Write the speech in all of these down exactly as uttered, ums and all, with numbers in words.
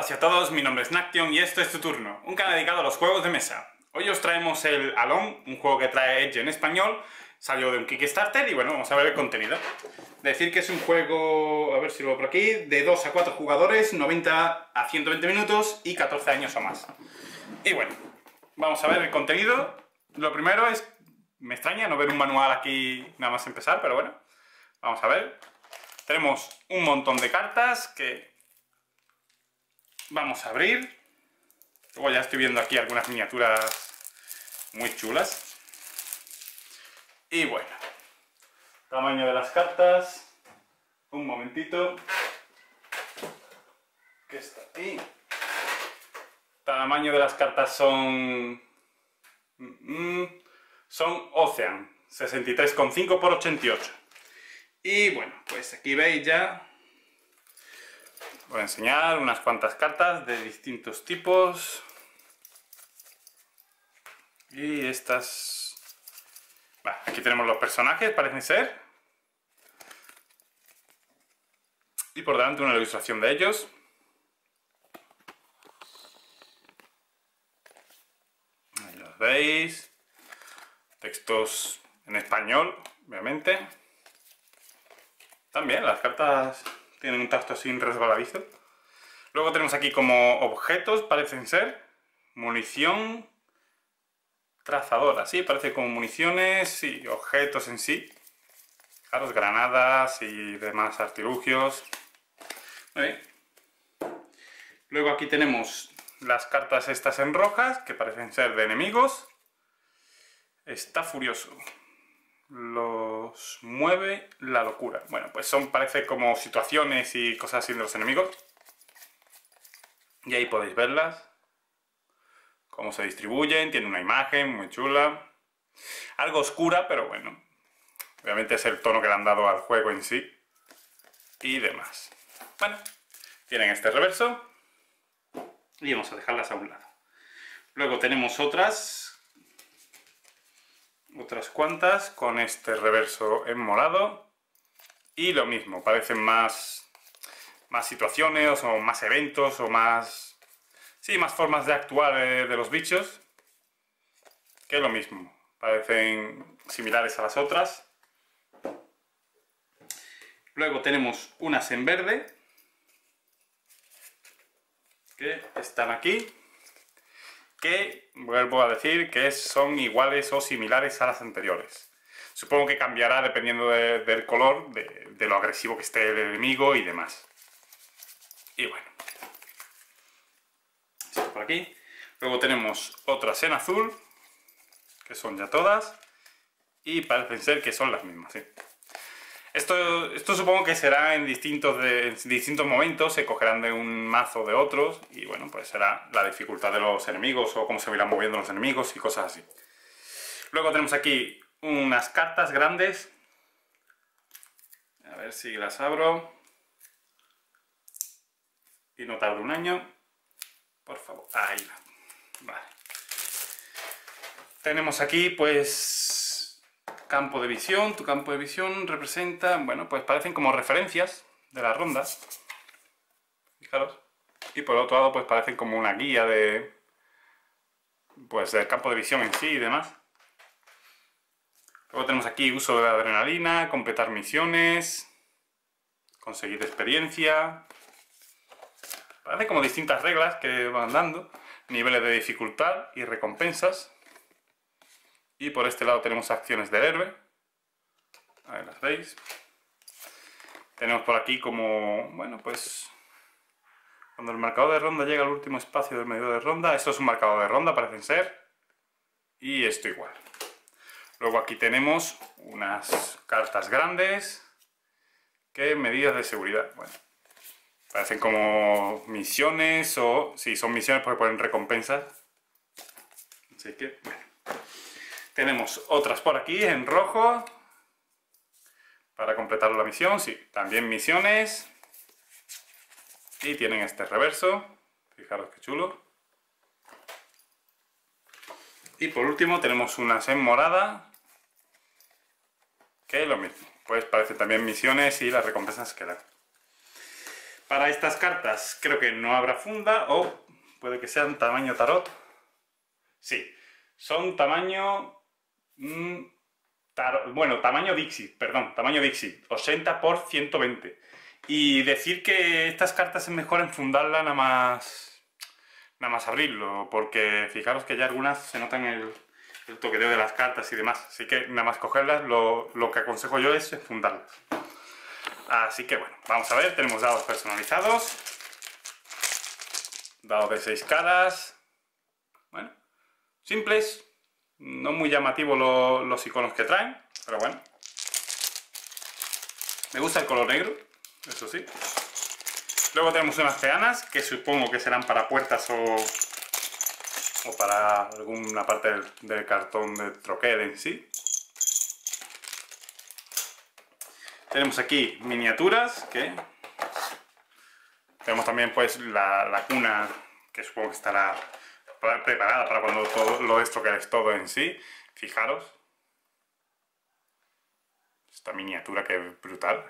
todas y a todos, mi nombre es Naction y esto es Tu Turno, un canal dedicado a los juegos de mesa. Hoy os traemos el Alone, un juego que trae Edge en español, salió de un Kickstarter y bueno, vamos a ver el contenido. Decir que es un juego, a ver si lo veo por aquí, de dos a cuatro jugadores, noventa a ciento veinte minutos y catorce años o más. Y bueno, vamos a ver el contenido. Lo primero es, me extraña no ver un manual aquí nada más empezar, pero bueno, vamos a ver. Tenemos un montón de cartas que vamos a abrir. Luego ya estoy viendo aquí algunas miniaturas muy chulas. Y bueno, tamaño de las cartas. Un momentito. ¿Qué está ahí? Tamaño de las cartas son... Son Ocean, sesenta y tres coma cinco por ochenta y ocho. Y bueno, pues aquí veis ya... Voy a enseñar unas cuantas cartas de distintos tipos. Y estas... Bueno, aquí tenemos los personajes, parecen ser. Y por delante una ilustración de ellos. Ahí los veis. Textos en español, obviamente. También las cartas tienen un tacto así resbaladizo. Luego tenemos aquí como objetos, parecen ser. Munición trazadora, sí, parece como municiones y objetos en sí. Fijaros, granadas y demás artilugios. Muy bien. Luego aquí tenemos las cartas estas en rojas, que parecen ser de enemigos. Está furioso. Los mueve la locura. Bueno, pues son, parece como situaciones y cosas así de los enemigos. Y ahí podéis verlas. Cómo se distribuyen. Tiene una imagen muy chula. Algo oscura, pero bueno. Obviamente es el tono que le han dado al juego en sí. Y demás. Bueno, tienen este reverso. Y vamos a dejarlas a un lado. Luego tenemos otras... Otras cuantas con este reverso en morado. Y lo mismo, parecen más, más situaciones o más eventos o más... Sí, más formas de actuar de, de los bichos. Que lo mismo, parecen similares a las otras. Luego tenemos unas en verde. Que están aquí. Que vuelvo a decir que son iguales o similares a las anteriores. Supongo que cambiará dependiendo de, del color, de, de lo agresivo que esté el enemigo y demás. Y bueno. Esto por aquí. Luego tenemos otras en azul, que son ya todas. Y parecen ser que son las mismas, ¿sí? Esto, esto supongo que será en distintos, de, en distintos momentos, se cogerán de un mazo o de otros y bueno, pues será la dificultad de los enemigos o cómo se irán moviendo los enemigos y cosas así. Luego tenemos aquí unas cartas grandes. A ver si las abro. Y no tarde un año. Por favor. Ahí va. Vale. Tenemos aquí pues... Campo de visión, tu campo de visión representa, bueno, pues parecen como referencias de la ronda. Fijaros. Y por otro lado, pues parecen como una guía de... Pues del campo de visión en sí y demás. Luego tenemos aquí uso de la adrenalina, completar misiones, conseguir experiencia. Parece como distintas reglas que van dando, niveles de dificultad y recompensas. Y por este lado tenemos acciones del héroe. Ahí las veis. Tenemos por aquí como... Bueno, pues... Cuando el marcador de ronda llega al último espacio del medio de ronda. Esto es un marcador de ronda, parecen ser. Y esto igual. Luego aquí tenemos unas cartas grandes. Que medidas de seguridad. Bueno. Parecen como misiones o... Si son misiones porque ponen recompensas. Así que... Bueno. Tenemos otras por aquí en rojo para completar la misión, sí, también misiones. Y tienen este reverso, fijaros qué chulo. Y por último tenemos unas en morada, que es lo mismo, pues parecen también misiones y las recompensas que dan. Para estas cartas creo que no habrá funda, o puede que sean tamaño tarot. Sí, son tamaño... Mmm, tarot, bueno, tamaño Dixit, perdón, tamaño Dixit, ochenta por ciento veinte. Y decir que estas cartas es mejor enfundarla nada más... Nada más abrirlo, porque fijaros que ya algunas se notan el, el toqueteo de las cartas y demás. Así que nada más cogerlas, lo, lo que aconsejo yo es enfundarlas. Así que bueno, vamos a ver, tenemos dados personalizados. Dados de seis caras. Bueno, simples. No muy llamativos lo, los iconos que traen, pero bueno. Me gusta el color negro, eso sí. Luego tenemos unas peanas, que supongo que serán para puertas o, o para alguna parte del, del cartón de troquel en sí. Tenemos aquí miniaturas, que tenemos también pues la, la cuna, que supongo que estará preparada para cuando todo, lo estroqueles todo en sí. Fijaros. Esta miniatura que es brutal.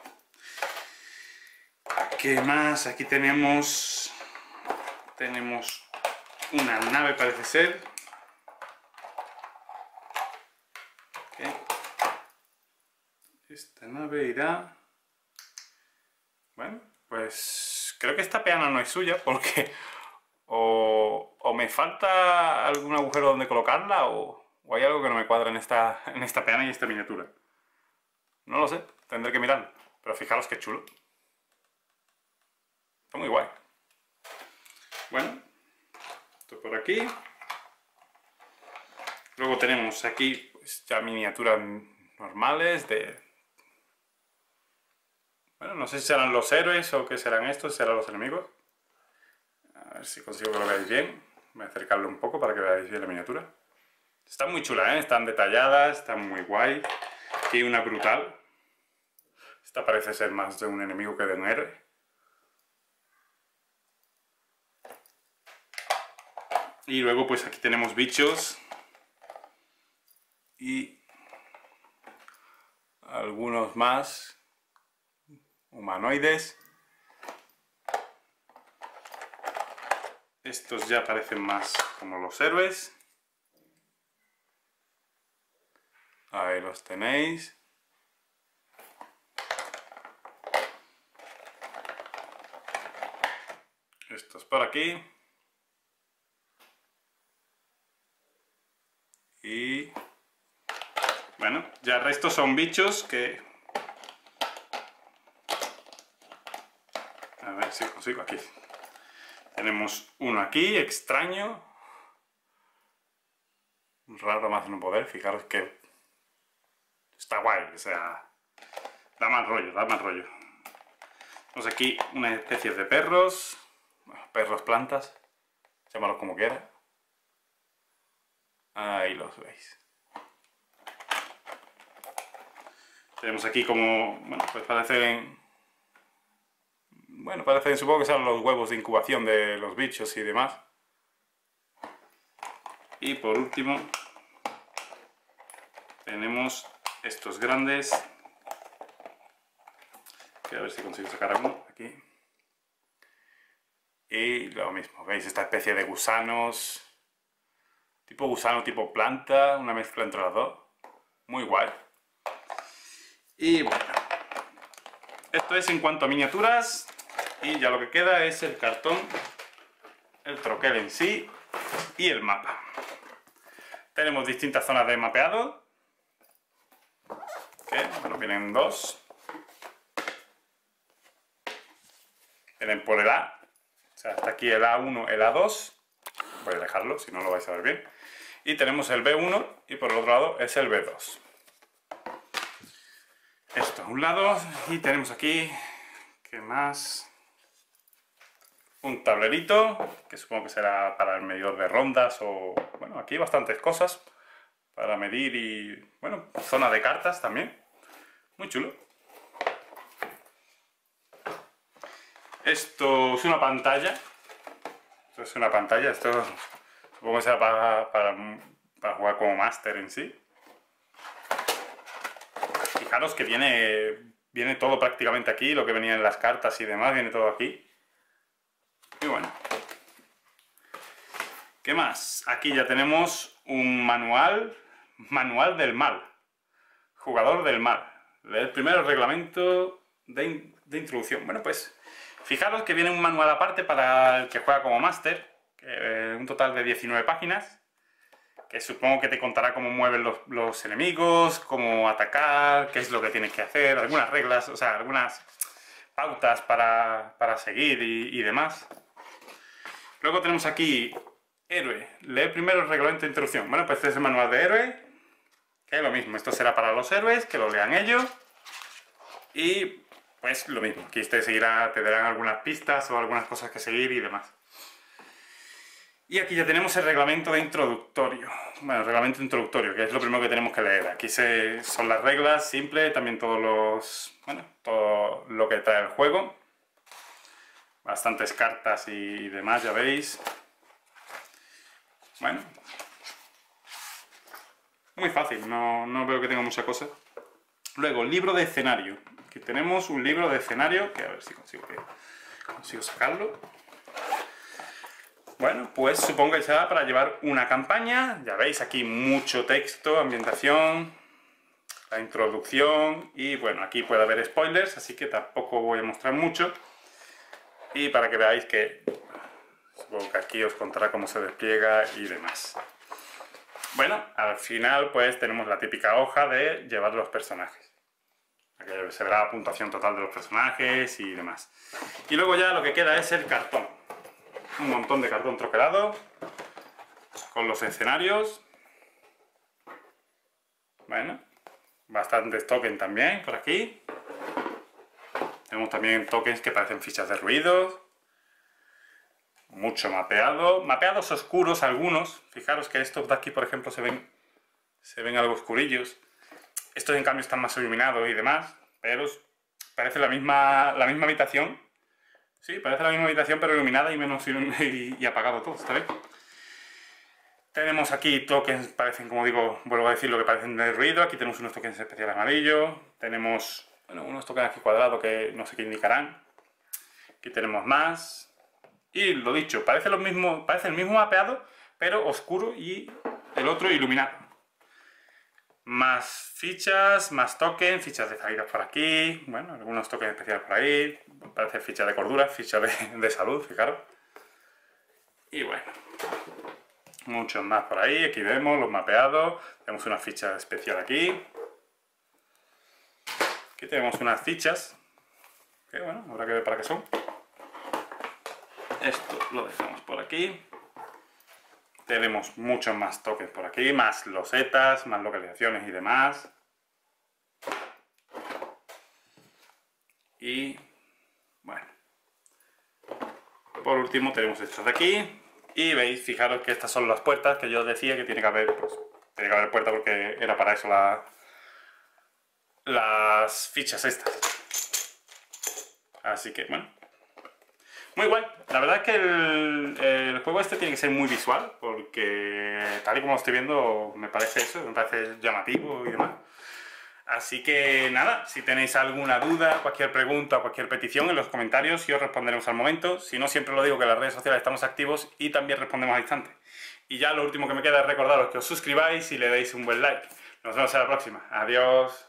¿Qué más? Aquí tenemos... Tenemos una nave, parece ser. Okay. Esta nave irá... Bueno, pues creo que esta peana no es suya porque o, o me falta algún agujero donde colocarla o, o hay algo que no me cuadra en esta, en esta peana y esta miniatura. No lo sé, tendré que mirarlo. Pero fijaros qué chulo. Está muy guay. Bueno, esto por aquí. Luego tenemos aquí pues, ya miniaturas normales de... Bueno, no sé si serán los héroes o qué serán estos, serán los enemigos. A ver si consigo que lo veáis bien. Voy a acercarlo un poco para que veáis bien la miniatura. Está muy chula, ¿eh? Están detalladas, están muy guay. Aquí hay una brutal. Esta parece ser más de un enemigo que de un héroe. Y luego pues aquí tenemos bichos. Y algunos más. Humanoides. Estos ya parecen más como los héroes. Ahí los tenéis. Estos por aquí. Y bueno, ya el resto son bichos que... A ver si consigo aquí. Tenemos uno aquí, extraño. Raro más no poder, fijaros que está guay, o sea, da mal rollo, da mal rollo. Tenemos aquí una especie de perros, bueno, perros plantas, llámalo como quiera. Ahí los veis. Tenemos aquí como, bueno, pues parecen, bueno, parecen, supongo que son los huevos de incubación de los bichos y demás. Y por último, tenemos estos grandes, que a ver si consigo sacar alguno, aquí. Y lo mismo, veis esta especie de gusanos, tipo gusano, tipo planta, una mezcla entre las dos. Muy guay. Y bueno, esto es en cuanto a miniaturas. Y ya lo que queda es el cartón, el troquel en sí y el mapa. Tenemos distintas zonas de mapeado. Que, bueno, vienen dos. Vienen por el A. O sea, hasta aquí el A uno, el A dos. Voy a dejarlo, si no lo vais a ver bien. Y tenemos el B uno y por el otro lado es el B dos. Esto a un lado. Y tenemos aquí, ¿qué más? Un tablerito, que supongo que será para el medidor de rondas o... Bueno, aquí hay bastantes cosas para medir y... Bueno, zona de cartas también. Muy chulo. Esto es una pantalla. Esto es una pantalla. Esto supongo que será para, para, para jugar como máster en sí. Fijaros que viene viene todo prácticamente aquí, lo que venía en las cartas y demás, viene todo aquí. Y bueno. ¿Qué más? Aquí ya tenemos un manual, manual del mal. Jugador del mal. El primer reglamento de, in, de introducción. Bueno, pues fijaros que viene un manual aparte para el que juega como máster, eh, un total de diecinueve páginas, que supongo que te contará cómo mueven los, los enemigos, cómo atacar, qué es lo que tienes que hacer, algunas reglas, o sea, algunas pautas para, para seguir y, y demás. Luego tenemos aquí héroe. Lee primero el reglamento de introducción. Bueno, pues este es el manual de héroe, que es lo mismo. Esto será para los héroes, que lo lean ellos. Y pues lo mismo. Aquí te seguirá, te darán algunas pistas o algunas cosas que seguir y demás. Y aquí ya tenemos el reglamento de introductorio. Bueno, el reglamento introductorio, que es lo primero que tenemos que leer. Aquí se, son las reglas simples, también todos los, bueno, todo lo que trae el juego. Bastantes cartas y demás, ya veis. Bueno. Muy fácil, no, no veo que tenga mucha cosa. Luego, libro de escenario. Aquí tenemos un libro de escenario, que a ver si consigo, que consigo sacarlo. Bueno, pues supongo que será para llevar una campaña. Ya veis aquí mucho texto, ambientación, la introducción y bueno, aquí puede haber spoilers, así que tampoco voy a mostrar mucho. Y para que veáis que supongo que aquí os contará cómo se despliega y demás. Bueno, al final pues tenemos la típica hoja de llevar los personajes. Aquí se verá la puntuación total de los personajes y demás. Y luego ya lo que queda es el cartón. Un montón de cartón troquelado con los escenarios. Bueno, bastantes tokens también por aquí. Tenemos también tokens que parecen fichas de ruidos. Mucho mapeado. Mapeados oscuros algunos. Fijaros que estos de aquí, por ejemplo, se ven, se ven algo oscurillos. Estos en cambio están más iluminados y demás. Pero parece la misma, la misma habitación. Sí, parece la misma habitación, pero iluminada y menos y, y apagado todo, ¿está bien? Tenemos aquí tokens, parecen, como digo, vuelvo a decir, lo que parecen de ruido. Aquí tenemos unos tokens especiales amarillos. Tenemos, bueno, unos tokens aquí cuadrados que no sé qué indicarán. Aquí tenemos más. Y lo dicho, parece, lo mismo, parece el mismo mapeado, pero oscuro y el otro iluminado. Más fichas, más tokens, fichas de salidas por aquí, bueno, algunos tokens especiales por ahí, parece ficha de cordura, ficha de, de salud, fijaros. Y bueno, muchos más por ahí, aquí vemos los mapeados, tenemos una ficha especial aquí. Aquí tenemos unas fichas, que bueno, habrá que ver para qué son. Esto lo dejamos por aquí. Tenemos muchos más tokens por aquí, más losetas, más localizaciones y demás. Y bueno, por último tenemos estos de aquí. Y veis, fijaros que estas son las puertas que yo os decía que tiene que haber, pues, tiene que haber puerta porque era para eso la, las fichas estas. Así que bueno. Muy guay, la verdad es que el, el juego este tiene que ser muy visual porque tal y como lo estoy viendo me parece eso, me parece llamativo y demás. Así que nada, si tenéis alguna duda, cualquier pregunta o cualquier petición en los comentarios y os responderemos al momento. Si no, siempre lo digo que en las redes sociales estamos activos y también respondemos al instante. Y ya lo último que me queda es recordaros que os suscribáis y le deis un buen like. Nos vemos en la próxima. Adiós.